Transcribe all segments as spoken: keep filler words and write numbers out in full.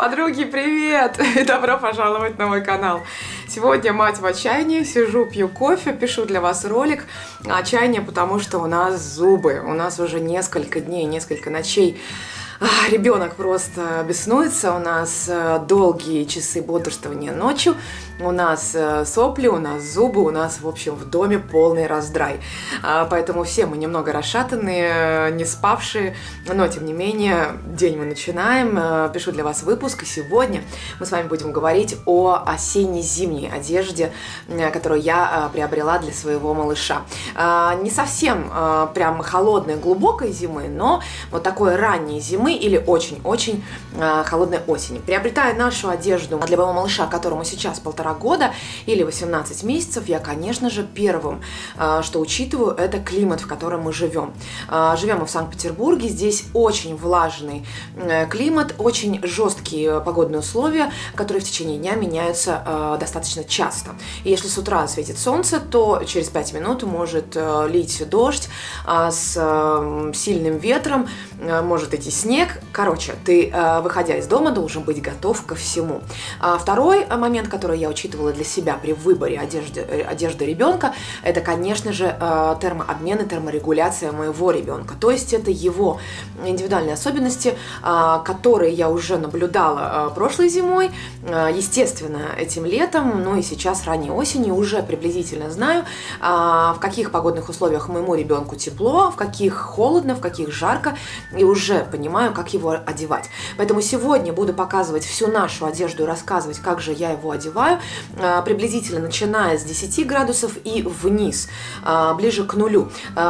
Подруги, привет! Добро пожаловать на мой канал. Сегодня мать в отчаянии, сижу, пью кофе, пишу для вас ролик. Отчаяние, потому что у нас зубы. У нас уже несколько дней, несколько ночей ребенок просто беснуется, у нас долгие часы бодрствования ночью, у нас сопли, у нас зубы, у нас, в общем, в доме полный раздрай. Поэтому все мы немного расшатанные, не спавшие, но, тем не менее, день мы начинаем. Пишу для вас выпуск, и сегодня мы с вами будем говорить о осенне-зимней одежде, которую я приобрела для своего малыша. Не совсем прям холодной, глубокой зимы, но вот такой ранней зимы, или очень-очень э, холодной осени. Приобретая нашу одежду для моего малыша, которому сейчас полтора года или восемнадцать месяцев, я, конечно же, первым, э, что учитываю, это климат, в котором мы живем. Э, живем мы в Санкт-Петербурге, здесь очень влажный э, климат, очень жесткие погодные условия, которые в течение дня меняются э, достаточно часто. И если с утра светит солнце, то через пять минут может э, лить дождь э, с э, сильным ветром, э, может идти снег. Короче, ты, выходя из дома, должен быть готов ко всему. Второй момент, который я учитывала для себя при выборе одежды, одежды ребенка, это, конечно же, термообмен и терморегуляция моего ребенка. То есть это его индивидуальные особенности, которые я уже наблюдала прошлой зимой, естественно, этим летом, ну и сейчас ранней осенью уже приблизительно знаю, в каких погодных условиях моему ребенку тепло, в каких холодно, в каких жарко, и уже понимаю, как его одевать. Поэтому сегодня буду показывать всю нашу одежду и рассказывать, как же я его одеваю, приблизительно начиная с десяти градусов и вниз, ближе к нулю.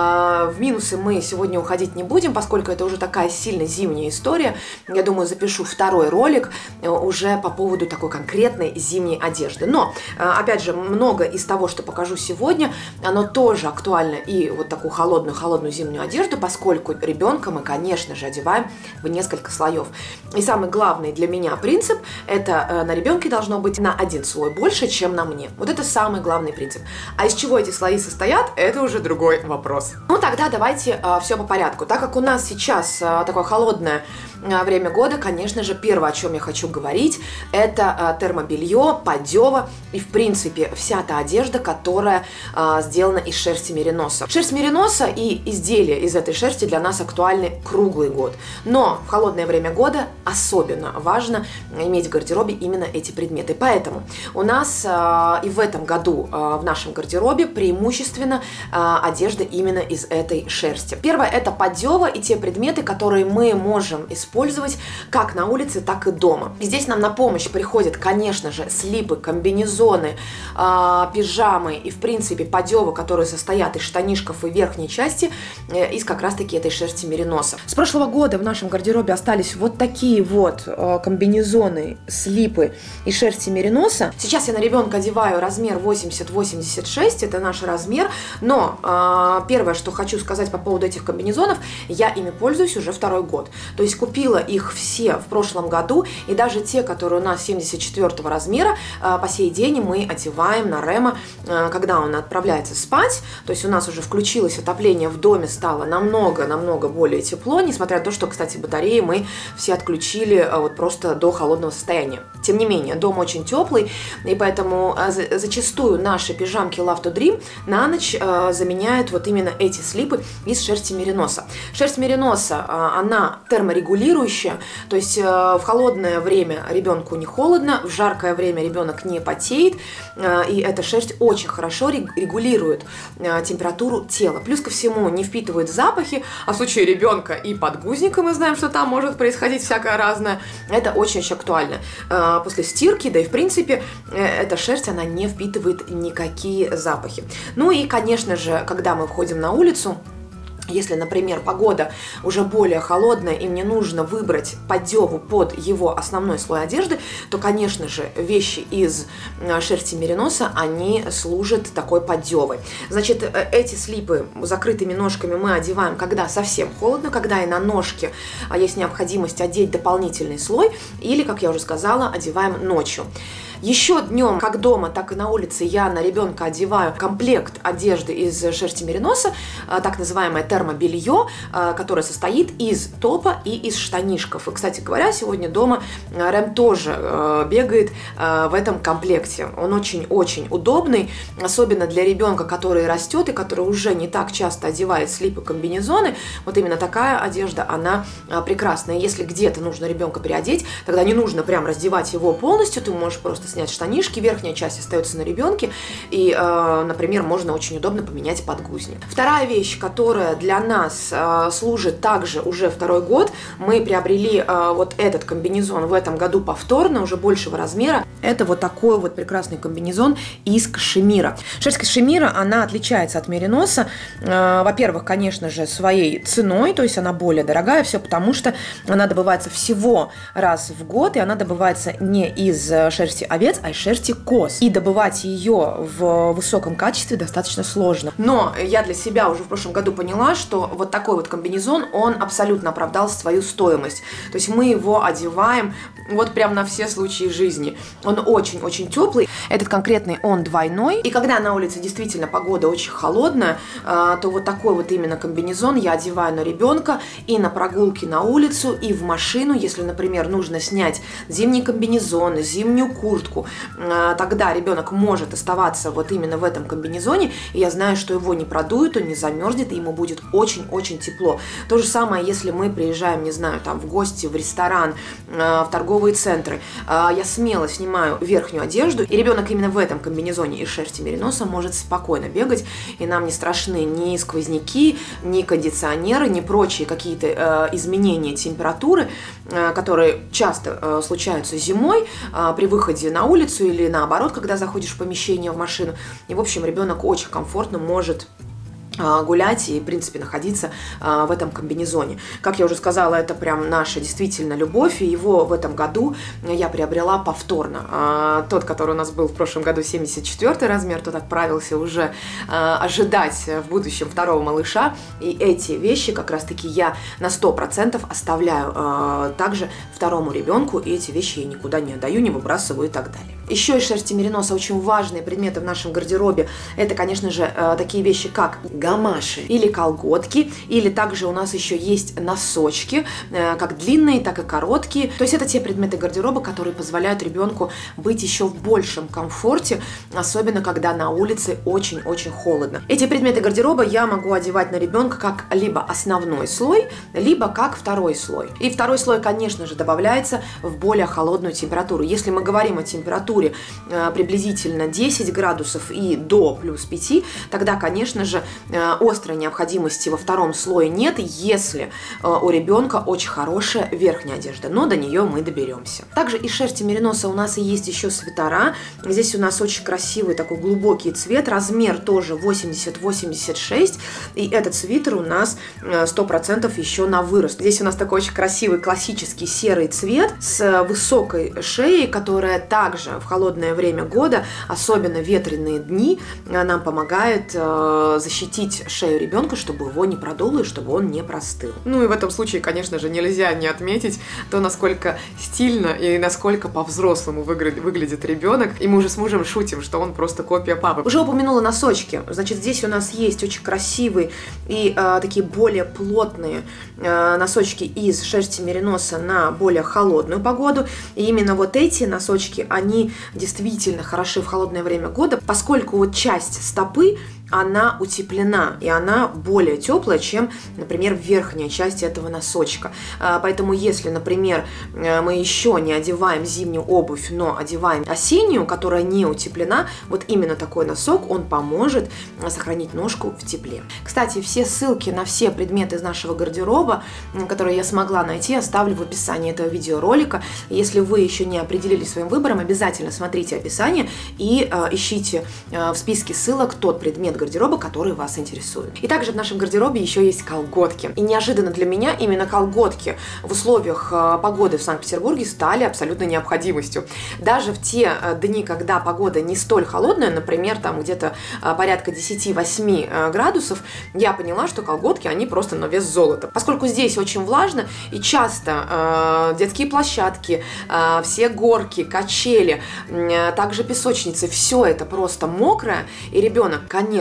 В минусы мы сегодня уходить не будем, поскольку это уже такая сильно зимняя история. Я думаю, запишу второй ролик уже по поводу такой конкретной зимней одежды. Но, опять же, много из того, что покажу сегодня, оно тоже актуально и вот такую холодную-холодную зимнюю одежду, поскольку ребенка мы, конечно же, одеваем в несколько слоев. И самый главный для меня принцип – это на ребенке должно быть на один слой больше, чем на мне. Вот это самый главный принцип. А из чего эти слои состоят, это уже другой вопрос. Ну тогда давайте э, все по порядку. Так как у нас сейчас э, такое холодное э, время года, конечно же, первое, о чем я хочу говорить, это э, термобелье, поддева и, в принципе, вся та одежда, которая э, сделана из шерсти мериноса. Шерсть мериноса и изделия из этой шерсти для нас актуальны круглый год. Но в холодное время года особенно важно иметь в гардеробе именно эти предметы. Поэтому у нас э, и в этом году э, в нашем гардеробе преимущественно э, одежда именно из этой шерсти. Первое – это поддева и те предметы, которые мы можем использовать как на улице, так и дома. И здесь нам на помощь приходят, конечно же, слипы, комбинезоны, э, пижамы и, в принципе, поддевы, которые состоят из штанишков и верхней части э, из как раз-таки этой шерсти мериноса. С прошлого года в нашем гардеробе остались вот такие вот э, комбинезоны, слипы и шерсти мериноса. Сейчас я на ребенка одеваю размер восемьдесят восемьдесят шесть, это наш размер, но э, первое, что хочу сказать по поводу этих комбинезонов, я ими пользуюсь уже второй год. То есть купила их все в прошлом году, и даже те, которые у нас семьдесят четвёртого размера, э, по сей день мы одеваем на Рема, э, когда он отправляется спать. То есть у нас уже включилось отопление в доме, стало намного-намного более тепло, несмотря на то, что, кстати, батареи мы все отключили вот просто до холодного состояния. Тем не менее, дом очень теплый, и поэтому зачастую наши пижамки Love to Dream на ночь заменяют вот именно эти слипы из шерсти мериноса. Шерсть мериноса, она терморегулирующая, то есть в холодное время ребенку не холодно, в жаркое время ребенок не потеет, и эта шерсть очень хорошо регулирует температуру тела. Плюс ко всему не впитывает запахи, а в случае ребенка и подгузника мы знаем, что там может происходить всякое разное. Это очень-очень актуально. После стирки, да и в принципе, эта шерсть, она не впитывает никакие запахи. Ну и, конечно же, когда мы входим на улицу, если, например, погода уже более холодная и мне нужно выбрать поддеву под его основной слой одежды, то, конечно же, вещи из шерсти мериноса, они служат такой поддевой. Значит, эти слипы закрытыми ножками мы одеваем, когда совсем холодно, когда и на ножке есть необходимость одеть дополнительный слой, или, как я уже сказала, одеваем ночью. Еще днем, как дома, так и на улице, я на ребенка одеваю комплект одежды из шерсти мериноса, так называемая термобелье. термобелье, которое состоит из топа и из штанишков. И, кстати говоря, сегодня дома Рэм тоже бегает в этом комплекте. Он очень-очень удобный, особенно для ребенка, который растет и который уже не так часто одевает слипы, комбинезоны. Вот именно такая одежда, она прекрасная. Если где-то нужно ребенка переодеть, тогда не нужно прям раздевать его полностью, ты можешь просто снять штанишки, верхняя часть остается на ребенке, и, например, можно очень удобно поменять подгузник. Вторая вещь, которая для нас служит также уже второй год, мы приобрели вот этот комбинезон в этом году повторно, уже большего размера. Это вот такой вот прекрасный комбинезон из кашемира. Шерсть кашемира, она отличается от мериноса, во-первых, конечно же, своей ценой, то есть она более дорогая, все потому что она добывается всего раз в год, и она добывается не из шерсти овец, а из шерсти коз. И добывать ее в высоком качестве достаточно сложно. Но я для себя уже в прошлом году поняла, что вот такой вот комбинезон, он абсолютно оправдал свою стоимость. То есть мы его одеваем вот прям на все случаи жизни. Он очень-очень теплый. Этот конкретный он двойной. И когда на улице действительно погода очень холодная, то вот такой вот именно комбинезон я одеваю на ребенка и на прогулки на улицу, и в машину. Если, например, нужно снять зимний комбинезон, зимнюю куртку, тогда ребенок может оставаться вот именно в этом комбинезоне, и я знаю, что его не продует, он не замерзнет, и ему будет очень-очень тепло. То же самое, если мы приезжаем, не знаю, там в гости, в ресторан, в торговые центры, я смело снимаю верхнюю одежду, и ребенок именно в этом комбинезоне из шерсти мериноса может спокойно бегать, и нам не страшны ни сквозняки, ни кондиционеры, ни прочие какие-то изменения температуры, которые часто случаются зимой при выходе на улицу или наоборот, когда заходишь в помещение, в машину. И, в общем, ребенок очень комфортно может гулять и, в принципе, находиться а, в этом комбинезоне. Как я уже сказала, это прям наша действительно любовь, и его в этом году я приобрела повторно. А, тот, который у нас был в прошлом году семьдесят четвёртый размер, тот отправился уже а, ожидать в будущем второго малыша, и эти вещи как раз-таки я на сто процентов оставляю а, также второму ребенку, и эти вещи я никуда не отдаю, не выбрасываю и так далее. Еще из шерсти мериноса очень важные предметы в нашем гардеробе, это, конечно же, а, такие вещи, как гамаши или колготки, или также у нас еще есть носочки, как длинные, так и короткие. То есть это те предметы гардероба, которые позволяют ребенку быть еще в большем комфорте, особенно когда на улице очень-очень холодно. Эти предметы гардероба я могу одевать на ребенка как либо основной слой, либо как второй слой. И второй слой, конечно же, добавляется в более холодную температуру. Если мы говорим о температуре приблизительно десять градусов и до плюс пяти, тогда, конечно же, острой необходимости во втором слое нет, если у ребенка очень хорошая верхняя одежда, но до нее мы доберемся. Также из шерсти мериноса у нас и есть еще свитера. Здесь у нас очень красивый такой глубокий цвет, размер тоже восемьдесят восемьдесят шесть, и этот свитер у нас сто процентов еще на вырост. Здесь у нас такой очень красивый классический серый цвет с высокой шеей, которая также в холодное время года, особенно ветреные дни, нам помогает защитить шею ребенка, чтобы его не продуло и чтобы он не простыл. Ну и в этом случае, конечно же, нельзя не отметить то, насколько стильно и насколько по-взрослому выглядит ребенок. И мы уже с мужем шутим, что он просто копия папы. Уже упомянула носочки. Значит, здесь у нас есть очень красивые и э, такие более плотные э, носочки из шерсти мериноса на более холодную погоду. И именно вот эти носочки, они действительно хороши в холодное время года, поскольку вот часть стопы она утеплена, и она более теплая, чем, например, верхняя часть этого носочка. Поэтому, если, например, мы еще не одеваем зимнюю обувь, но одеваем осеннюю, которая не утеплена, вот именно такой носок, он поможет сохранить ножку в тепле. Кстати, все ссылки на все предметы из нашего гардероба, которые я смогла найти, оставлю в описании этого видеоролика. Если вы еще не определились своим выбором, обязательно смотрите описание и э, ищите э, в списке ссылок тот предмет гардероба, который вас интересует. И также в нашем гардеробе еще есть колготки. И неожиданно для меня именно колготки в условиях погоды в Санкт-Петербурге стали абсолютной необходимостью. Даже в те дни, когда погода не столь холодная, например, там где-то порядка десяти-восьми градусов, я поняла, что колготки, они просто на вес золота. Поскольку здесь очень влажно, и часто э, детские площадки, э, все горки, качели, э, также песочницы, все это просто мокрое, и ребенок, конечно,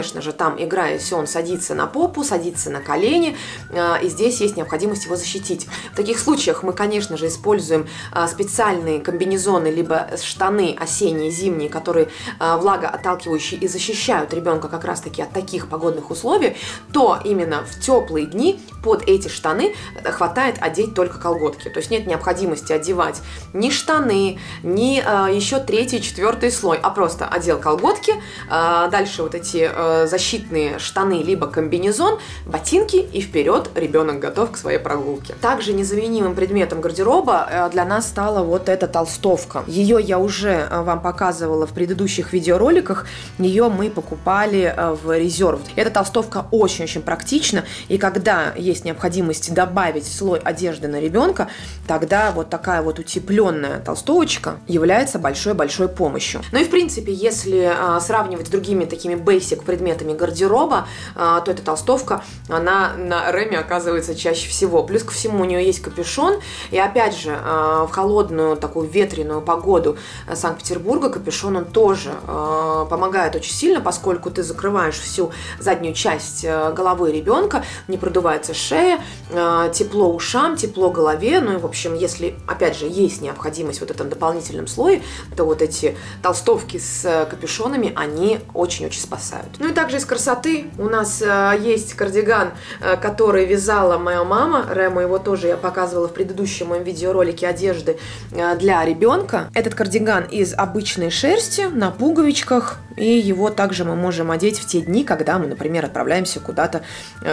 конечно же, там, играясь, он садится на попу, садится на колени, и здесь есть необходимость его защитить. В таких случаях мы, конечно же, используем специальные комбинезоны, либо штаны осенние, зимние, которые влагоотталкивающие и защищают ребенка как раз-таки от таких погодных условий, то именно в теплые дни под эти штаны хватает одеть только колготки. То есть нет необходимости одевать ни штаны, ни э, еще третий, четвертый слой, а просто одел колготки, э, дальше вот эти э, защитные штаны, либо комбинезон, ботинки, и вперед ребенок готов к своей прогулке. Также незаменимым предметом гардероба э, для нас стала вот эта толстовка. Ее я уже э, вам показывала в предыдущих видеороликах, ее мы покупали э, в Reserved. Эта толстовка очень-очень практична, и когда есть необходимость добавить слой одежды на ребенка, тогда вот такая вот утепленная толстовочка является большой-большой помощью. Ну и в принципе, если а, сравнивать с другими такими basic предметами гардероба, а, то эта толстовка, она на Реме оказывается чаще всего. Плюс ко всему у нее есть капюшон, и опять же, а, в холодную такую ветреную погоду Санкт-Петербурга капюшон он тоже а, помогает очень сильно, поскольку ты закрываешь всю заднюю часть головы ребенка, не продувается шея, тепло ушам, тепло голове. Ну и в общем, если опять же есть необходимость вот в этом дополнительном слое, то вот эти толстовки с капюшонами, они очень-очень спасают. Ну и также из красоты у нас есть кардиган, который вязала моя мама. Рему его тоже я показывала в предыдущем моем видеоролике одежды для ребенка. Этот кардиган из обычной шерсти на пуговичках, и его также мы можем одеть в те дни, когда мы, например, отправляемся куда-то,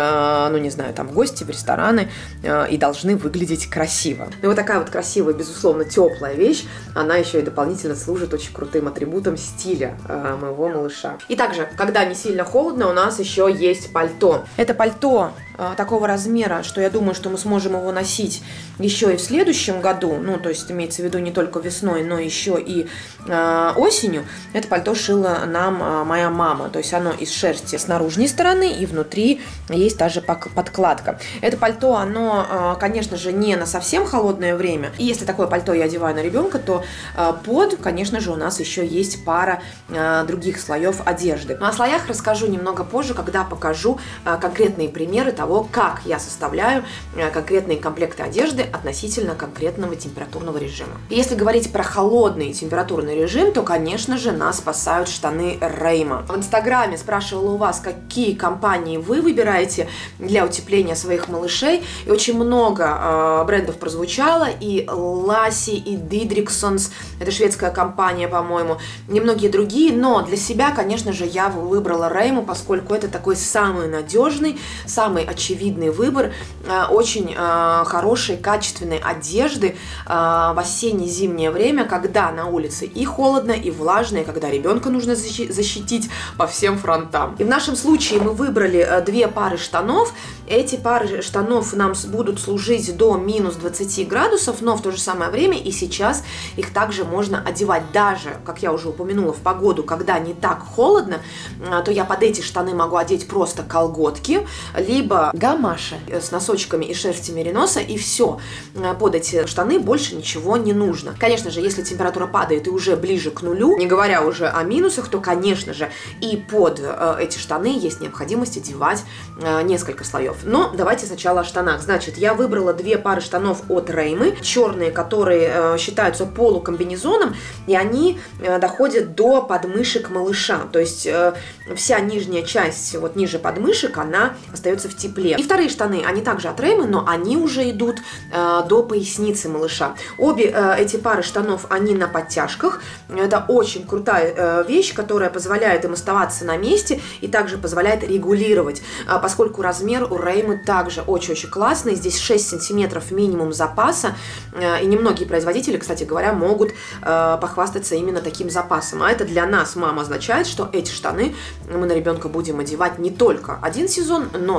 э, ну не знаю, там в гости, в рестораны, э, и должны выглядеть красиво. Ну вот такая вот красивая, безусловно, теплая вещь, она еще и дополнительно служит очень крутым атрибутом стиля э, моего малыша. И также, когда не сильно холодно, у нас еще есть пальто. Это пальто э, такого размера, что я думаю, что мы сможем его носить еще и в следующем году, ну то есть имеется в виду не только весной, но еще и э, осенью. Это пальто шила нам э, моя мама, то есть оно из шерсти с наружной стороны, и внутри есть та же подкладка. Это пальто, оно, э, конечно же, не на совсем холодное время, и если такое пальто я одеваю на ребенка, то э, под, конечно же, у нас еще есть пара э, других слоев одежды. Ну, о слоях расскажу немного позже, когда покажу э, конкретные примеры того, как я составляю э, конкретные комплекты одежды относительно конкретного температурного режима. И если говорить про холодный температурный режим, то, конечно же, нас спасают штаны Рейма. В Инстаграме спрашивала у вас, какие компании вы выбираете для утепления своих малышей, и очень много э, брендов прозвучало, и Lassi, и Didriksons, это шведская компания, по-моему, и многие другие, но для себя, конечно же, я выбрала Рейму, поскольку это такой самый надежный, самый очевидный выбор, э, очень э, хорошей, качественной одежды э, в осенне-зимнее время, когда на улице и холодно, и влажно, и когда ребенка нужно защитить по всем фронтам. И в нашем случае мы выбрали э, две пары штанов. Эти пары штанов нам будут служить до минус двадцати градусов, но в то же самое время и сейчас их также можно одевать даже, как я уже упомянула, в погоду, когда не так холодно, э, то я под эти штаны могу одеть просто колготки, либо гамаши с носочками и шерсти мериноса, и все. Под эти штаны больше ничего не нужно. Конечно же, если температура падает и уже ближе к нулю, не говоря уже о минусах, то, конечно же, и под э, эти штаны есть необходимость одевать э, несколько слоев. Но давайте сначала о штанах. Значит, я выбрала две пары штанов от Реймы, черные, которые э, считаются полукомбинезоном, и они э, доходят до подмышек малыша. То есть э, вся нижняя часть, вот ниже подмышек, она остается в тепле. И вторые штаны, они также от Реймы, но они уже идут э, до поясницы малыша. Обе э, эти пары штанов, они на подтяжках. Это очень крутая э, вещь, которая позволяет им оставаться на месте и также позволяет регулировать, э, поскольку размер у Реймы также очень-очень классный. Здесь шесть сантиметров минимум запаса, э, и немногие производители, кстати говоря, могут э, похвастаться именно таким запасом. А это для нас, мама, означает, что эти штаны мы на ребенка будем одевать не только один сезон, но, скорее всего,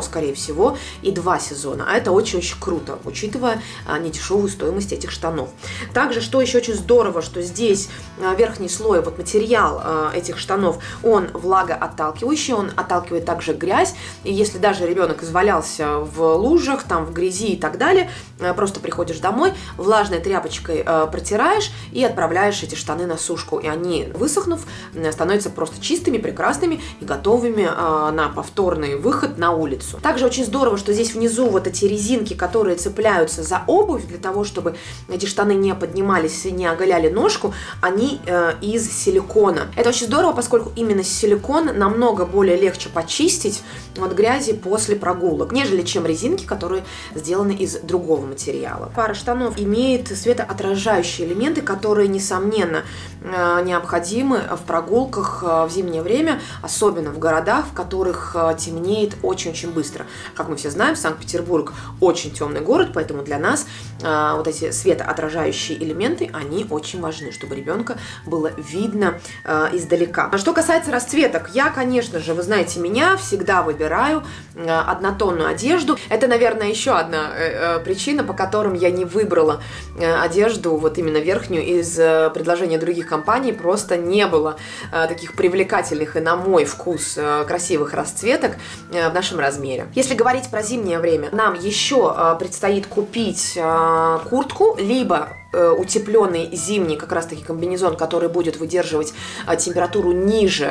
всего и два сезона. А это очень-очень круто, учитывая недешевую стоимость этих штанов. Также, что еще очень здорово, что здесь верхний слой, вот материал этих штанов, он влагоотталкивающий, он отталкивает также грязь. И если даже ребенок извалялся в лужах, там в грязи и так далее, просто приходишь домой, влажной тряпочкой протираешь и отправляешь эти штаны на сушку. И они, высохнув, становятся просто чистыми, прекрасными и готовыми на повторный выход на улицу. Также очень здорово, что здесь внизу вот эти резинки, которые цепляются за обувь, для того, чтобы эти штаны не поднимались и не оголяли ножку, они э, из силикона. Это очень здорово, поскольку именно силикон намного более легче почистить от грязи после прогулок, нежели чем резинки, которые сделаны из другого материала. Пара штанов имеет светоотражающие элементы, которые, несомненно, э, необходимы в прогулках э, в зимнее время, особенно в городах, в которых э, темнеет очень-очень быстро. Как мы все знаем, Санкт-Петербург очень темный город, поэтому для нас э, вот эти светоотражающие элементы, они очень важны, чтобы ребенка было видно э, издалека. Что касается расцветок, я, конечно же, вы знаете меня, всегда выбираю э, однотонную одежду. Это, наверное, еще одна э, причина, по которым я не выбрала э, одежду, вот именно верхнюю, из э, предложения других компаний. Просто не было э, таких привлекательных и, на мой вкус, э, красивых расцветок э, в нашем размере. Если говорить про зимнее время, нам еще э, предстоит купить э, куртку, либо утепленный зимний как раз таки комбинезон, который будет выдерживать температуру ниже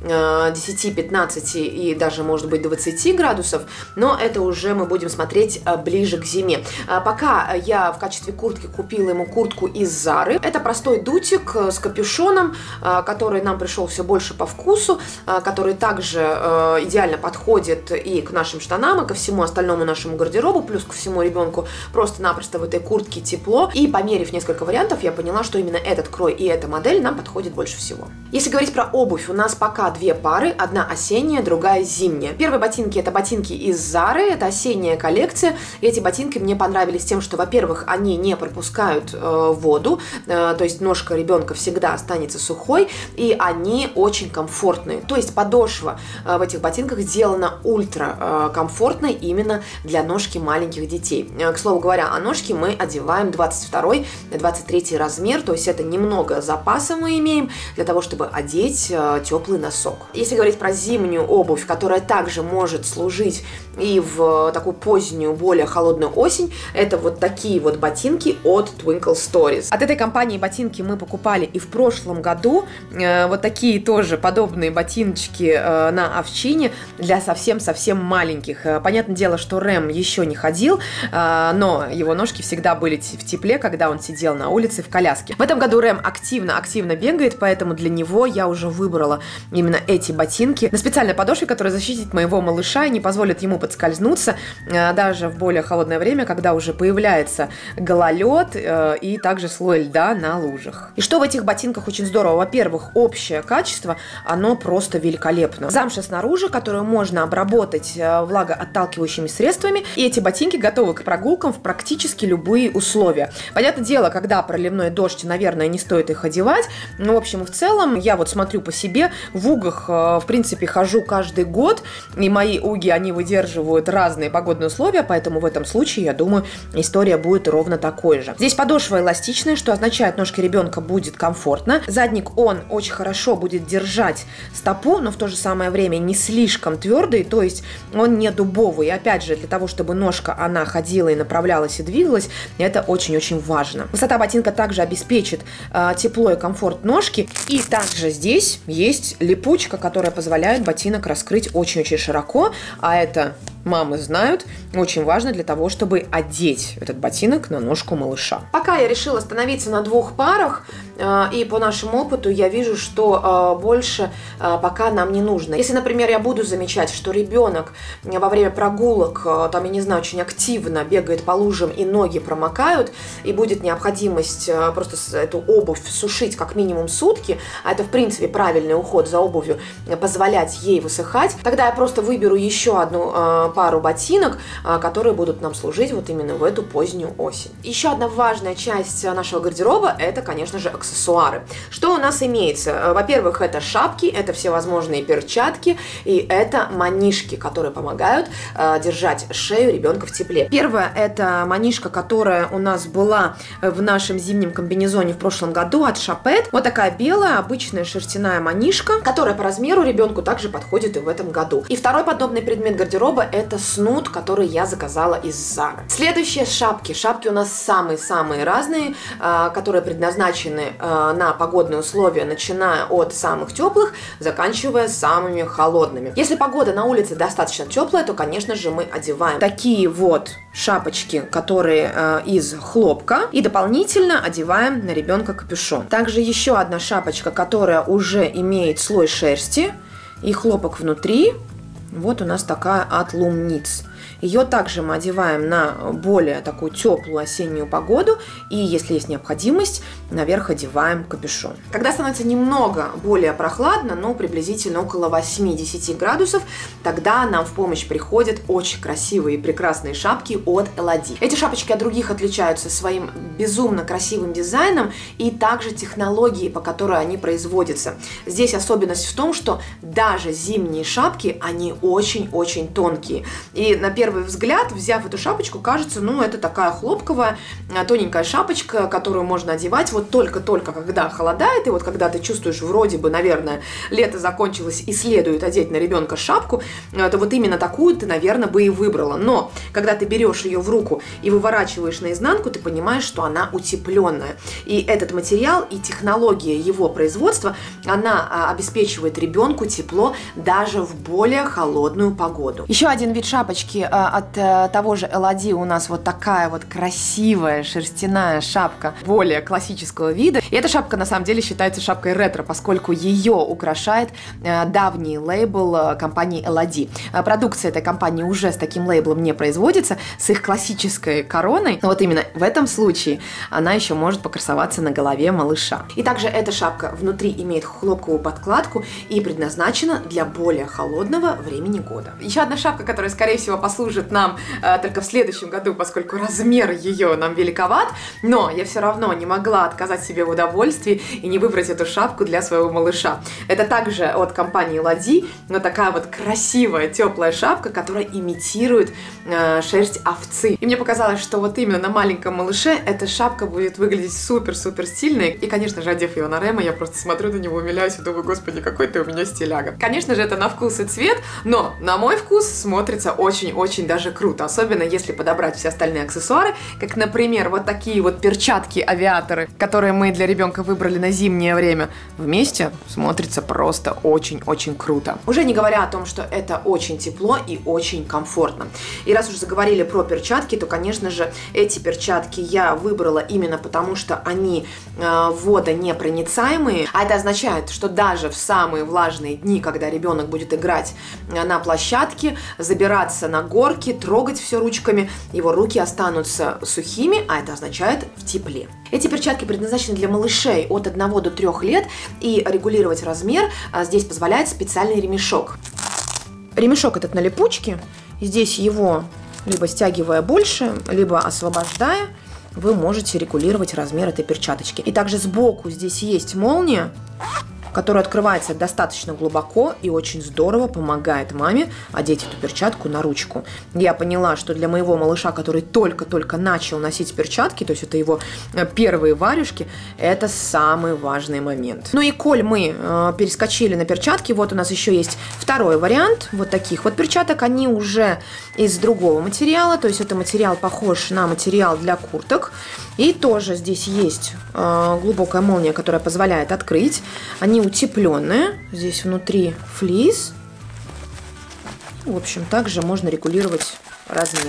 десяти-пятнадцати и даже, может быть, двадцати градусов, но это уже мы будем смотреть ближе к зиме. Пока я в качестве куртки купила ему куртку из Зары. Это простой дутик с капюшоном, который нам пришел все больше по вкусу, который также идеально подходит и к нашим штанам, и ко всему остальному нашему гардеробу, плюс ко всему ребенку просто-напросто в этой куртке тепло. И померив несколько вариантов, я поняла, что именно этот крой и эта модель нам подходит больше всего. Если говорить про обувь, у нас пока две пары, одна осенняя, другая зимняя. Первые ботинки — это ботинки из Зары, это осенняя коллекция. И эти ботинки мне понравились тем, что, во-первых, они не пропускают э, воду, э, то есть ножка ребенка всегда останется сухой, и они очень комфортные. То есть подошва э, в этих ботинках сделана ультра э, комфортной именно для ножки маленьких детей. Э, к слову говоря, о ножке мы одеваем двадцать второй двадцать третий размер, то есть это немного запаса мы имеем для того, чтобы одеть э, теплый носок. Если говорить про зимнюю обувь, которая также может служить и в такую позднюю, более холодную осень, это вот такие вот ботинки от Twinkle Stories. От этой компании ботинки мы покупали и в прошлом году. Э, вот такие тоже подобные ботиночки э, на овчине для совсем-совсем маленьких. Э, понятное дело, что Рэм еще не ходил, э, но его ножки всегда были в тепле, когда он сидел на улице в коляске. В этом году Рэм активно-активно бегает, поэтому для него я уже выбрала именно эти ботинки на специальной подошве, которая защитит моего малыша и не позволит ему подскользнуться даже в более холодное время, когда уже появляется гололед и также слой льда на лужах. И что в этих ботинках очень здорово? Во-первых, общее качество, оно просто великолепно. Замша снаружи, которую можно обработать влагоотталкивающими средствами, и эти ботинки готовы к прогулкам в практически любые условия. Понятное дело, когда проливной дождь, наверное, не стоит их одевать, но в общем и в целом я вот смотрю по себе, в угах, в принципе, хожу каждый год, и мои уги, они выдерживают разные погодные условия, поэтому в этом случае, я думаю, история будет ровно такой же. Здесь подошва эластичная, что означает, ножке ребенка будет комфортно. Задник, он очень хорошо будет держать стопу, но в то же самое время не слишком твердый, то есть он не дубовый. И опять же, для того, чтобы ножка, она ходила и направлялась и двигалась, это очень-очень важно. Высота ботинка также обеспечит э, тепло и комфорт ножки. И также здесь есть липучка, которая позволяет ботинок раскрыть очень-очень широко, а это мамы знают, очень важно для того, чтобы одеть этот ботинок на ножку малыша. Пока я решила остановиться на двух парах, э, и по нашему опыту я вижу, что э, больше э, пока нам не нужно. Если, например, я буду замечать, что ребенок во время прогулок, э, там, я не знаю, очень активно бегает по лужам и ноги промокают, и будет необходимость э, просто эту обувь сушить как минимум сутки, а это, в принципе, правильный уход за обувью, позволять ей высыхать, тогда я просто выберу еще одну э, пару ботинок, которые будут нам служить вот именно в эту позднюю осень. Еще одна важная часть нашего гардероба – это, конечно же, аксессуары. Что у нас имеется? Во-первых, это шапки, это всевозможные перчатки и это манишки, которые помогают э, держать шею ребенка в тепле. Первое – это манишка, которая у нас была в нашем зимнем комбинезоне в прошлом году от Шапет. Вот такая белая, обычная шерстяная манишка, которая по размеру ребенку также подходит и в этом году. И второй подобный предмет гардероба – это снуд, который я заказала из Зары. Следующие шапки. Шапки у нас самые-самые разные, э, которые предназначены э, на погодные условия, начиная от самых теплых, заканчивая самыми холодными. Если погода на улице достаточно теплая, то, конечно же, мы одеваем такие вот шапочки, которые э, из хлопка, и дополнительно одеваем на ребенка капюшон. Также еще одна шапочка, которая уже имеет слой шерсти и хлопок внутри. Вот у нас такая от Lumnitz. Ее также мы одеваем на более такую теплую осеннюю погоду, и если есть необходимость, наверх одеваем капюшон. Когда становится немного более прохладно, ну приблизительно около восьми-десяти градусов, тогда нам в помощь приходят очень красивые и прекрасные шапки от Elodie. Эти шапочки от других отличаются своим безумно красивым дизайном и также технологией, по которой они производятся. Здесь особенность в том, что даже зимние шапки, они очень-очень тонкие. И на первый взгляд, взяв эту шапочку, кажется, ну, это такая хлопковая, тоненькая шапочка, которую можно одевать вот только-только, когда холодает, и вот когда ты чувствуешь, вроде бы, наверное, лето закончилось и следует одеть на ребенка шапку, то вот именно такую ты, наверное, бы и выбрала. Но, когда ты берешь ее в руку и выворачиваешь наизнанку, ты понимаешь, что она утепленная. И этот материал и технология его производства, она обеспечивает ребенку тепло даже в более холодную погоду. Еще один вид шапочки от того же Elodie у нас вот такая вот красивая шерстяная шапка более классического вида. И эта шапка на самом деле считается шапкой ретро, поскольку ее украшает давний лейбл компании Elodie. Продукция этой компании уже с таким лейблом не производится, с их классической короной. Но вот именно в этом случае она еще может покрасоваться на голове малыша. И также эта шапка внутри имеет хлопковую подкладку и предназначена для более холодного времени года. Еще одна шапка, которая, скорее всего, послужит нам э, только в следующем году, поскольку размер ее нам великоват, но я все равно не могла отказать себе в удовольствии и не выбрать эту шапку для своего малыша. Это также от компании Elodie, но такая вот красивая, теплая шапка, которая имитирует э, шерсть овцы. И мне показалось, что вот именно на маленьком малыше эта шапка будет выглядеть супер-супер стильной. И, конечно же, одев ее на Рема, я просто смотрю на него, умиляюсь и думаю, господи, какой ты у меня стиляга. Конечно же, это на вкус и цвет, но на мой вкус смотрится очень-очень даже круто. Особенно если подобрать все остальные аксессуары, как, например, вот такие вот перчатки-авиаторы, которые мы для ребенка выбрали на зимнее время. Вместе смотрится просто очень-очень круто. Уже не говоря о том, что это очень тепло и очень комфортно. И раз уже заговорили про перчатки, то, конечно же, эти перчатки я выбрала именно потому, что они э, водонепроницаемые. А это означает, что даже в самые влажные дни, когда ребенок будет играть на площадке, забираться на горки, трогать все ручками, его руки останутся сухими, а это означает в тепле. Эти перчатки предназначены для малышей от одного до трёх лет, и регулировать размер здесь позволяет специальный ремешок. Ремешок этот на липучке, здесь его либо стягивая больше, либо освобождая, вы можете регулировать размер этой перчаточки. И также сбоку здесь есть молния, которая открывается достаточно глубоко и очень здорово помогает маме одеть эту перчатку на ручку. Я поняла, что для моего малыша, который только-только начал носить перчатки, то есть это его первые варежки, это самый важный момент. Ну и коль мы э, перескочили на перчатки, вот у нас еще есть второй вариант вот таких вот перчаток. Они уже из другого материала, то есть это материал похож на материал для курток. И тоже здесь есть э, глубокая молния, которая позволяет открыть. Они утепленные. Здесь внутри флис. В общем, также можно регулировать размер.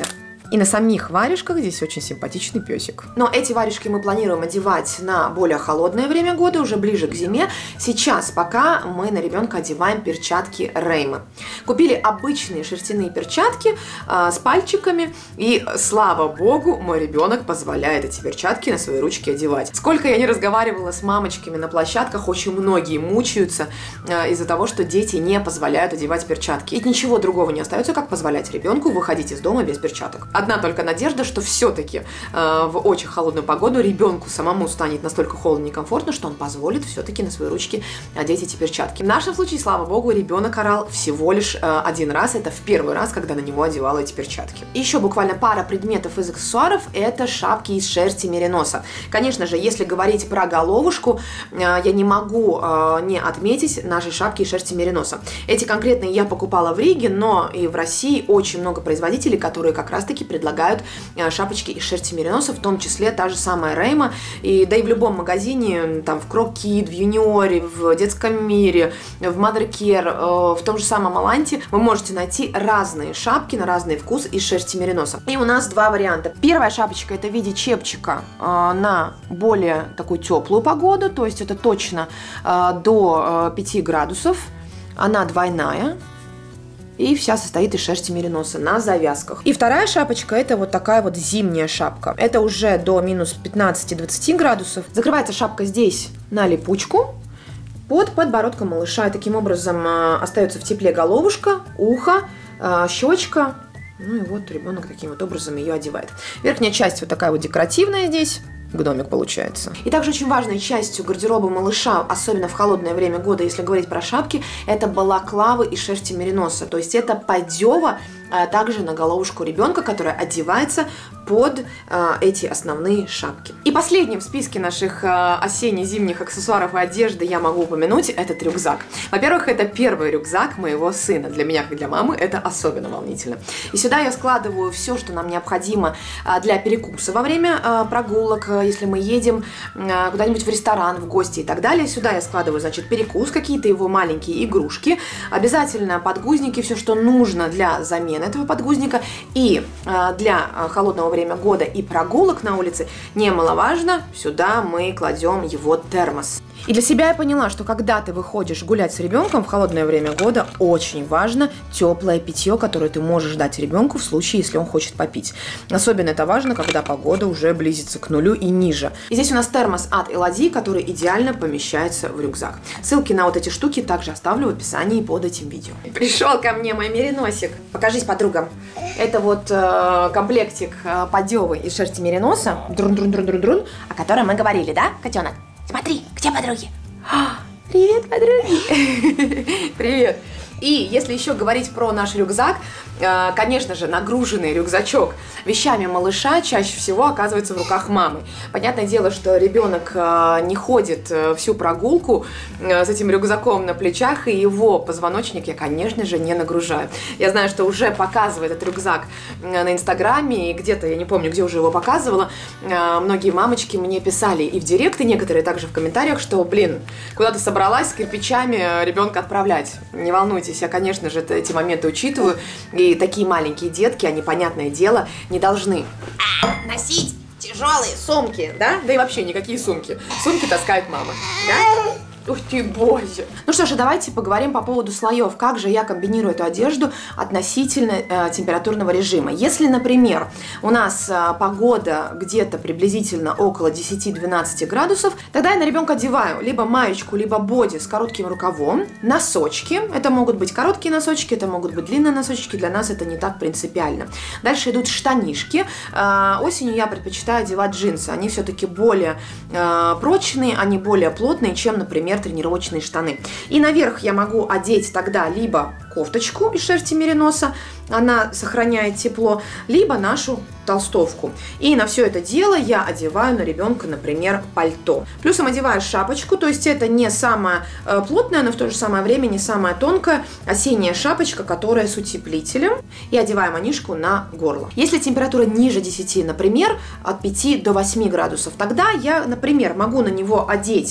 И на самих варежках здесь очень симпатичный песик. Но эти варежки мы планируем одевать на более холодное время года, уже ближе к зиме. Сейчас пока мы на ребенка одеваем перчатки Реймы. Купили обычные шерстяные перчатки э, с пальчиками, и слава богу, мой ребенок позволяет эти перчатки на свои ручки одевать. Сколько я не разговаривала с мамочками на площадках, очень многие мучаются э, из-за того, что дети не позволяют одевать перчатки. И ничего другого не остается, как позволять ребенку выходить из дома без перчаток. Одна только надежда, что все-таки э, в очень холодную погоду ребенку самому станет настолько холодно и некомфортно, что он позволит все-таки на свои ручки одеть эти перчатки. В нашем случае, слава богу, ребенок орал всего лишь э, один раз. Это в первый раз, когда на него одевала эти перчатки. И еще буквально пара предметов из аксессуаров – это шапки из шерсти мериноса. Конечно же, если говорить про головушку, э, я не могу э, не отметить наши шапки из шерсти мериноса. Эти конкретные я покупала в Риге, но и в России очень много производителей, которые как раз-таки предлагают э, шапочки из шерсти мериноса, в том числе та же самая Рейма. И да и в любом магазине, там в Крокид, в Юниоре, в Детском мире, в Mother Care, э, в том же самом Аланте вы можете найти разные шапки на разный вкус из шерсти мериноса. И у нас два варианта. Первая шапочка — это в виде чепчика э, на более такую теплую погоду, то есть это точно э, до э, пяти градусов. Она двойная. И вся состоит из шерсти мериноса на завязках. И вторая шапочка — это вот такая вот зимняя шапка. Это уже до минус пятнадцати-двадцати градусов. Закрывается шапка здесь на липучку под подбородком малыша. И таким образом э, остается в тепле головушка, ухо, э, щечка. Ну и вот ребенок таким вот образом ее одевает. Верхняя часть вот такая вот декоративная здесь. Гномик получается. И также очень важной частью гардероба малыша, особенно в холодное время года, если говорить про шапки, это балаклавы из шерсти мериноса. То есть это поддева а также на головушку ребенка, которая одевается под а, эти основные шапки. И последним в списке наших а, осенне-зимних аксессуаров и одежды я могу упомянуть этот рюкзак. Во-первых, это первый рюкзак моего сына. Для меня, как для мамы, это особенно волнительно. И сюда я складываю все, что нам необходимо а, для перекуса во время а, прогулок, а, если мы едем а, куда-нибудь в ресторан, в гости и так далее. Сюда я складываю, значит, перекус, какие-то его маленькие игрушки, обязательно подгузники, все, что нужно для замены этого подгузника. И э, для холодного времени года и прогулок на улице немаловажно, сюда мы кладем его термос. И для себя я поняла, что когда ты выходишь гулять с ребенком в холодное время года, очень важно теплое питье, которое ты можешь дать ребенку в случае, если он хочет попить. Особенно это важно, когда погода уже близится к нулю и ниже. И здесь у нас термос от Элоди, который идеально помещается в рюкзак. Ссылки на вот эти штуки также оставлю в описании под этим видео. Пришел ко мне мой мериносик. Покажись подругам. Это вот э, комплектик э, поддевы из шерсти мериноса, друн-друн-друн-друн-друн, о котором мы говорили, да, котенок? Смотри, где подруги? Привет, подруги! Привет! И если еще говорить про наш рюкзак, конечно же, нагруженный рюкзачок вещами малыша чаще всего оказывается в руках мамы. Понятное дело, что ребенок не ходит всю прогулку с этим рюкзаком на плечах, и его позвоночник я, конечно же, не нагружаю. Я знаю, что уже показывает этот рюкзак на Инстаграме, и где-то, я не помню, где уже его показывала, многие мамочки мне писали и в директ, и некоторые также в комментариях, что, блин, куда ты собралась с кирпичами ребенка отправлять? Не волнуйтесь. Я, конечно же, эти моменты учитываю. И такие маленькие детки, они, понятное дело, не должны носить тяжелые сумки, да? Да и вообще никакие сумки. Сумки таскает мама, да? Ух ты, боже! Ну что же, давайте поговорим по поводу слоев. Как же я комбинирую эту одежду относительно э, температурного режима. Если, например, у нас э, погода где-то приблизительно около десяти-двенадцати градусов, тогда я на ребенка одеваю либо маечку, либо боди с коротким рукавом, носочки. Это могут быть короткие носочки, это могут быть длинные носочки. Для нас это не так принципиально. Дальше идут штанишки. Э, осенью я предпочитаю одевать джинсы. Они все-таки более э, прочные, они более плотные, чем, например, тренировочные штаны. И наверх я могу одеть тогда либо кофточку из шерсти мериноса, она сохраняет тепло, либо нашу толстовку. И на все это дело я одеваю на ребенка, например, пальто. Плюсом одеваю шапочку, то есть это не самая э, плотная, но в то же самое время не самая тонкая осенняя шапочка, которая с утеплителем. И одеваю манишку на горло. Если температура ниже десяти, например, от пяти до восьми градусов, тогда я, например, могу на него одеть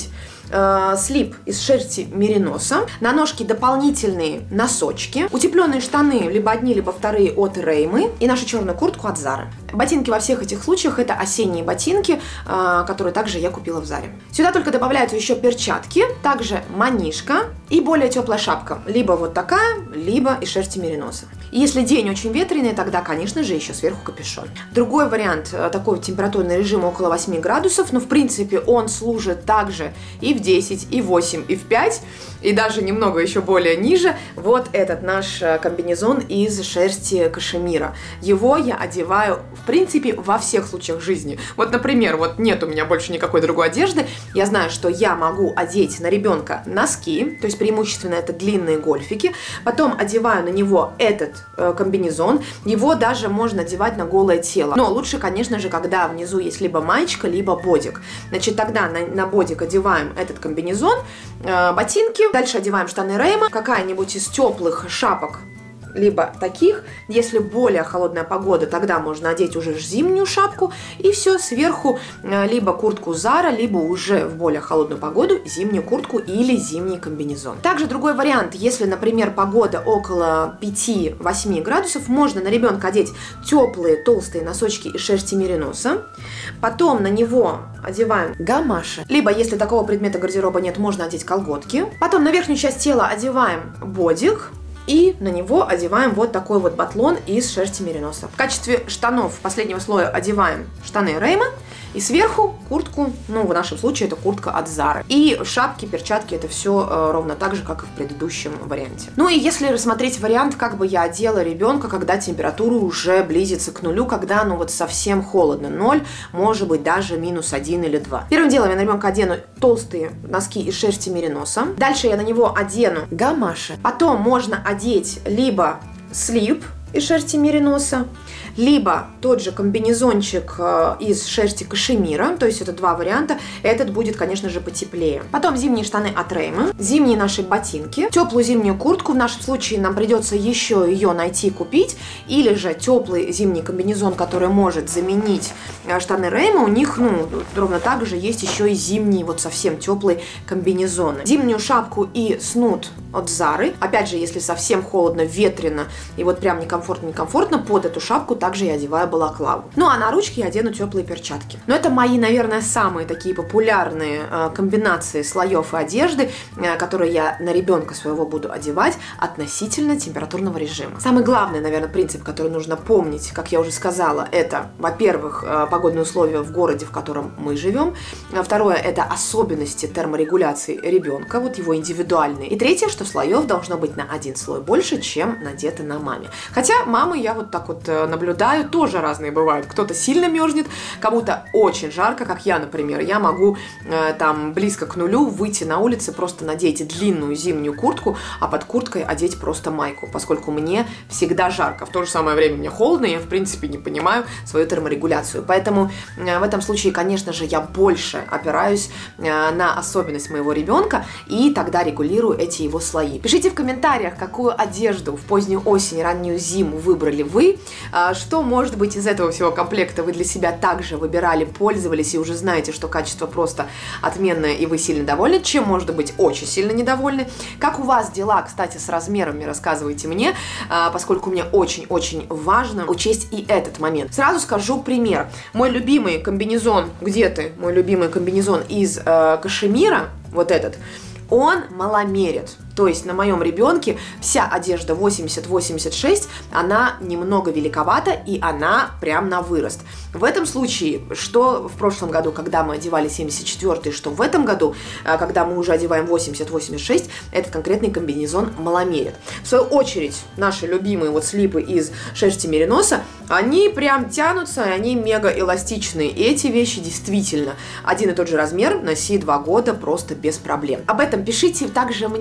э, слип из шерсти мериноса, на ножки дополнительные носочки, утепленные штаны, либо одни, либо вторые от Реймы, и нашу черную куртку от Зары. Ботинки во всех этих случаях это осенние ботинки, э, которые также я купила в Заре. Сюда только добавляются еще перчатки, также манишка и более теплая шапка, либо вот такая, либо из шерсти мериноса. И если день очень ветреный, тогда, конечно же, еще сверху капюшон. Другой вариант, такой температурный режим около восьми градусов, но в принципе он служит также и в десять, и в восемь, и в пять, и даже немного еще более ниже. Вот этот наш комбинезон из шерсти кашемира. Его я одеваю, в принципе, во всех случаях жизни. Вот, например, вот нет у меня больше никакой другой одежды, я знаю, что я могу одеть на ребенка носки, то есть преимущественно это длинные гольфики, потом одеваю на него этот э, комбинезон, его даже можно одевать на голое тело. Но лучше, конечно же, когда внизу есть либо маечка, либо бодик. Значит, тогда на, на бодик одеваем этот комбинезон, э, ботинки, дальше одеваем штаны Рейма, какая-нибудь из теплых шапок, либо таких. Если более холодная погода, тогда можно одеть уже зимнюю шапку, и все, сверху либо куртку Зара, либо уже в более холодную погоду зимнюю куртку или зимний комбинезон. Также другой вариант, если, например, погода около пяти-восьми градусов, можно на ребенка одеть теплые толстые носочки из шерсти мериноса, потом на него одеваем гамаши, либо, если такого предмета гардероба нет, можно одеть колготки, потом на верхнюю часть тела одеваем бодик, и на него одеваем вот такой вот батлон из шерсти мериноса. В качестве штанов последнего слоя одеваем штаны Рейма. И сверху куртку, ну в нашем случае это куртка от Зары. И шапки, перчатки, это все э, ровно так же, как и в предыдущем варианте. Ну и если рассмотреть вариант, как бы я одела ребенка, когда температура уже близится к нулю, когда ну вот совсем холодно, ноль, может быть даже минус один или два. Первым делом я на ребенка одену толстые носки из шерсти мериноса. Дальше я на него одену гамаши. Потом можно одеть либо слип из шерсти мериноса, либо тот же комбинезончик из шерсти кашемира, то есть это два варианта. Этот будет, конечно же, потеплее. Потом зимние штаны от Реймы, зимние наши ботинки, теплую зимнюю куртку, в нашем случае нам придется еще ее найти, купить, или же теплый зимний комбинезон, который может заменить штаны Реймы. У них, ну, ровно так же есть еще и зимние, вот совсем теплые комбинезоны. Зимнюю шапку и снуд от Зары. Опять же, если совсем холодно, ветрено и вот прям некомфортно-некомфортно, под эту шапку также я одеваю балаклаву. Ну а на ручки я одену теплые перчатки. Но это мои, наверное, самые такие популярные э, комбинации слоев и одежды, э, которые я на ребенка своего буду одевать относительно температурного режима. Самый главный, наверное, принцип, который нужно помнить, как я уже сказала, это, во-первых, э, погодные условия в городе, в котором мы живем. Второе, это особенности терморегуляции ребенка, вот его индивидуальные. И третье, что слоев должно быть на один слой больше, чем надето на маме. Хотя мамы я вот так вот наблюдаю, тоже разные бывают. Кто-то сильно мерзнет, кому-то очень жарко, как я, например. Я могу э, там близко к нулю выйти на улицу, просто надеть длинную зимнюю куртку, а под курткой одеть просто майку, поскольку мне всегда жарко. В то же самое время мне холодно, и я в принципе не понимаю свою терморегуляцию. Поэтому э, в этом случае, конечно же, я больше опираюсь э, на особенность моего ребенка и тогда регулирую эти его слои. Пишите в комментариях, какую одежду в позднюю осень, раннюю зиму выбрали вы, что, может быть, из этого всего комплекта вы для себя также выбирали, пользовались и уже знаете, что качество просто отменное и вы сильно довольны, чем, может быть, очень сильно недовольны. Как у вас дела, кстати, с размерами, рассказывайте мне, поскольку мне очень-очень важно учесть и этот момент. Сразу скажу пример. Мой любимый комбинезон, где ты? Мой любимый комбинезон из э, кашемира, вот этот, он маломерит. То есть на моем ребенке вся одежда восемьдесят восемьдесят шесть, она немного великовата и она прям на вырост. В этом случае, что в прошлом году, когда мы одевали семьдесят четыре, что в этом году, когда мы уже одеваем восемьдесят восемьдесят шесть, этот конкретный комбинезон маломерит. В свою очередь, наши любимые вот слипы из шерсти мериноса, они прям тянутся, они мега эластичные. И эти вещи действительно один и тот же размер, носи два года просто без проблем. Об этом пишите также мне вы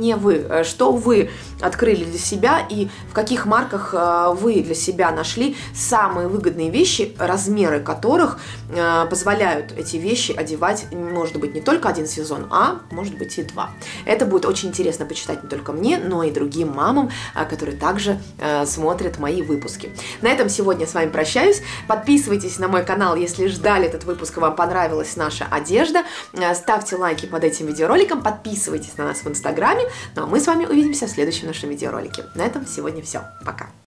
вы, что вы открыли для себя и в каких марках вы для себя нашли самые выгодные вещи, размеры которых позволяют эти вещи одевать, может быть, не только один сезон, а может быть и два. Это будет очень интересно почитать не только мне, но и другим мамам, которые также смотрят мои выпуски. На этом сегодня с вами прощаюсь. Подписывайтесь на мой канал, если ждали этот выпуск и вам понравилась наша одежда. Ставьте лайки под этим видеороликом, подписывайтесь на нас в инстаграме. Ну а мы с вами увидимся в следующем нашем видеоролике. На этом сегодня все. Пока!